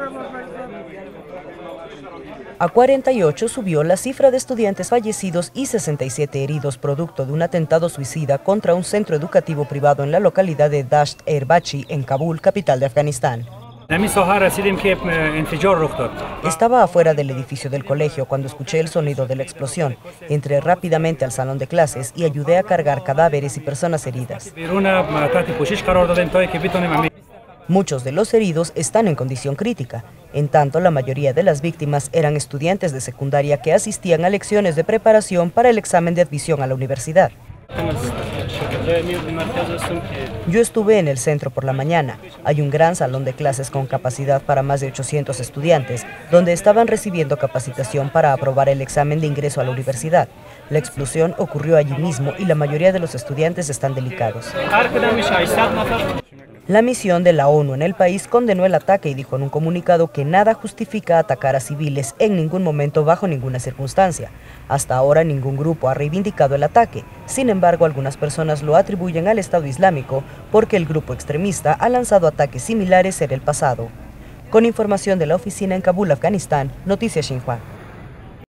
A 48 subió la cifra de estudiantes fallecidos y 67 heridos producto de un atentado suicida contra un centro educativo privado en la localidad de Dasht-e-Bachi, en Kabul, capital de Afganistán. Estaba afuera del edificio del colegio cuando escuché el sonido de la explosión. Entré rápidamente al salón de clases y ayudé a cargar cadáveres y personas heridas. Muchos de los heridos están en condición crítica. En tanto, la mayoría de las víctimas eran estudiantes de secundaria que asistían a lecciones de preparación para el examen de admisión a la universidad. Yo estuve en el centro por la mañana. Hay un gran salón de clases con capacidad para más de 800 estudiantes, donde estaban recibiendo capacitación para aprobar el examen de ingreso a la universidad. La explosión ocurrió allí mismo y la mayoría de los estudiantes están delicados. La misión de la ONU en el país condenó el ataque y dijo en un comunicado que nada justifica atacar a civiles en ningún momento bajo ninguna circunstancia. Hasta ahora ningún grupo ha reivindicado el ataque. Sin embargo, algunas personas lo atribuyen al Estado Islámico porque el grupo extremista ha lanzado ataques similares en el pasado. Con información de la oficina en Kabul, Afganistán, Noticias Xinhua.